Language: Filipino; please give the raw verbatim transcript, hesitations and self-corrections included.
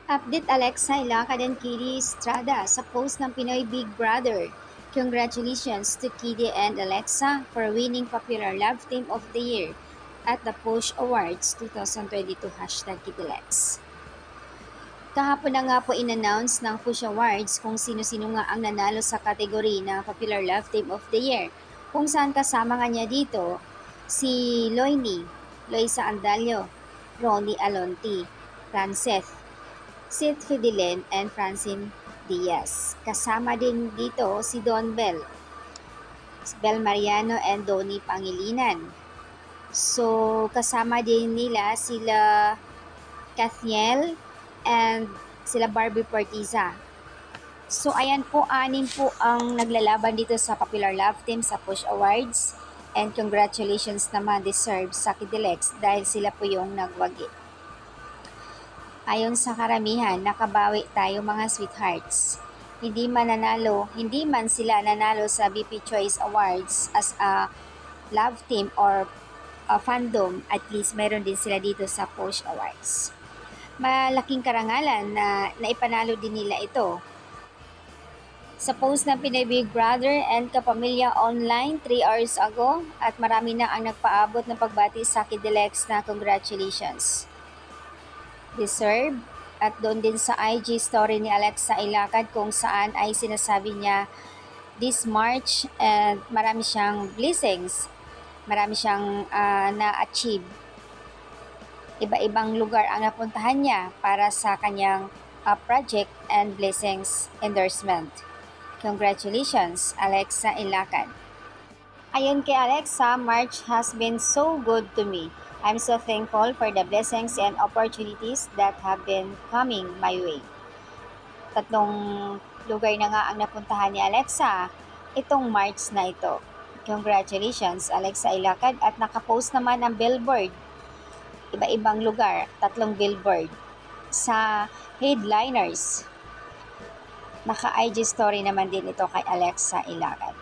Update Alexa Ilacad and Kitty Estrada sa post ng Pinoy Big Brother. Congratulations to Kitty and Alexa for winning Popular Love Team of the Year at the Push Awards twenty twenty-two hashtag KittyLex. Kahapon na nga po in-announce ng Push Awards kung sino-sino nga ang nanalo sa kategory ng Popular Love Team of the Year, kung saan kasama nga niya dito si Loini, Loisa Andalio, Ronnie Alonti, Franceth, Seth Fidelen, and Francine Diaz. Kasama din dito si Don Bell, Bel Mariano, and Donnie Pangilinan. So, kasama din nila sila Kathiel and sila Barbie Portiza. So, ayan po, anin po ang naglalaban dito sa Popular Love Team sa Push Awards. And congratulations naman deserve sa KittyLex dahil sila po yung nagwagi. Ayon sa karamihan, nakabawi tayo mga sweethearts. Hindi man nanalo, hindi man sila nanalo sa B P Choice Awards as a love team or a fandom, at least meron din sila dito sa Push Awards. Malaking karangalan na naipanalo din nila ito. Sa post ng Pinoy Big Brother and Kapamilya Online three hours ago, at marami na ang nagpaabot ng pagbati sa KittyLex na congratulations. Deserve. At doon din sa I G story ni Alexa Ilacad kung saan ay sinasabi niya this March and marami siyang blessings, marami siyang uh, na-achieve. Iba-ibang lugar ang napuntahan niya para sa kanyang uh, project and blessings endorsement. Congratulations, Alexa Ilacad. Ayon kay Alexa, March has been so good to me. I'm so thankful for the blessings and opportunities that have been coming my way. Tatlong lugar na nga ang napuntahan ni Alexa itong March na ito. Congratulations, Alexa Ilacad. At nakapost naman ang billboard. Iba-ibang lugar, tatlong billboard sa headliners. Naka-I G story naman din ito kay Alexa Ilacad.